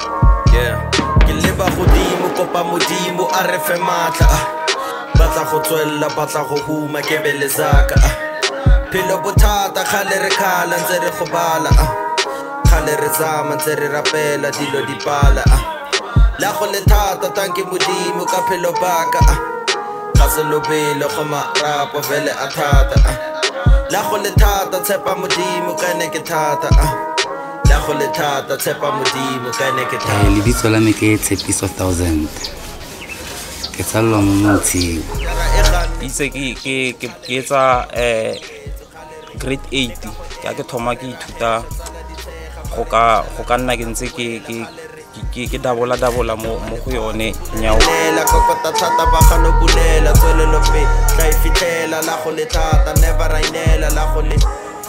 Yeah, ke leba godimo kopa modimo a re fe matla. Batla go tswella batla go huma ke belezaka. Phelo bothata khale re khala ntse re go bala. Khale re zama ntse re rapela dilo di pala. La go le thata tanki modimo ka phelo baka. Ga se lobelo go marapo vele a thata. La go le thata tshepa modimo ka ne ke thata. La go le thata tshepa modimo ka ne ke thata. Lebitso la me ke Tshepiso 1000. Ke tsallwa mo Motshiwa. Itse ke etsa grade 8 ke thoma ke ithuta go ka nna ke ntse ke dabola mo go yone nyao la kokota thata ba gano bulela tswelelo pe tla ifitlela la go le thata never rainela la go le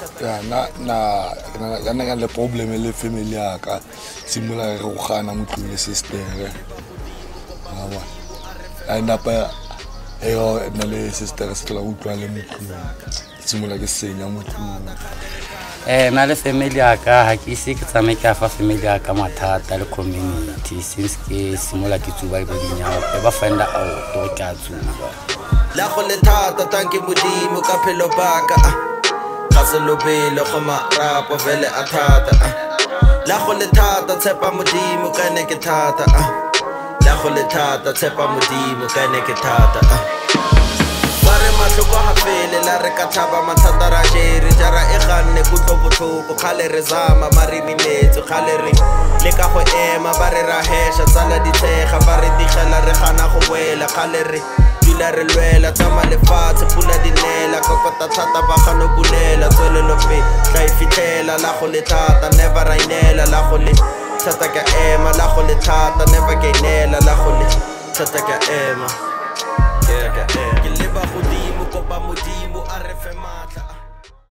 na le problem le family ya ka simula re go gana motlole sister I end up na le sister se tla utlwa le motlole simula ke senya motlole na le family ya ka ha ke ise ke tsamaeka fa family ya ka mathata le community since ke simola ke tsuba go dinyawo ba find out o ka tsuba la go le thata tanki modimo ka phelo baka ga se lobelo go marapo vele a thata la go le thata tshepa modimo ka ne ke thata la go le thata tshepa modimo ka ne ke thata bare matlhoko ha pele la re ka thaba mathata ra jere jara e ganne kutlo botlhoko khale re zama marimi metsi khale re le ka go ema bare ra hesha tsala ditshega bare digela re gana go boela khale re dula re lwela tsama lefatshe pula dinela kokota thata ba gano bulela tswelelo pe tla ifitlela la go le thata never rainela la go le thata ka ema la go le thata never gainela la go le thata ka ema. Yeah, ke leba godimo